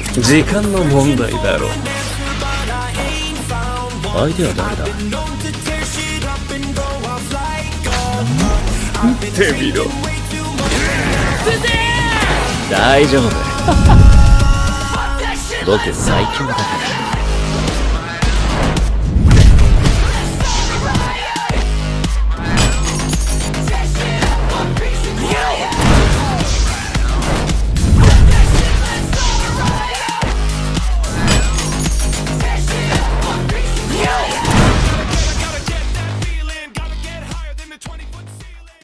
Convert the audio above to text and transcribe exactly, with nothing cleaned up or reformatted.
時間の問題だろう。相手は誰だ？見てみろ。大丈夫。僕最強だから。